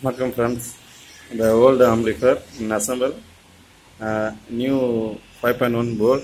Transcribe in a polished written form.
Welcome friends, the old amplifier in assemble, new 5.1 board.